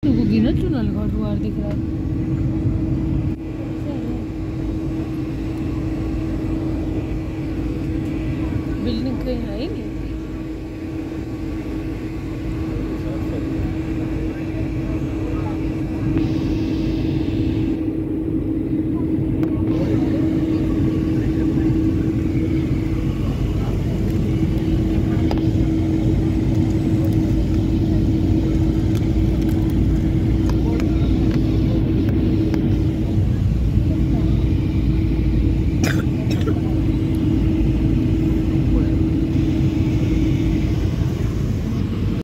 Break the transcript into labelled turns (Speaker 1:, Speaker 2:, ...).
Speaker 1: होगी ना, टनल का द्वार दिख रहा है। बिल्डिंग कहीं है ही नहीं।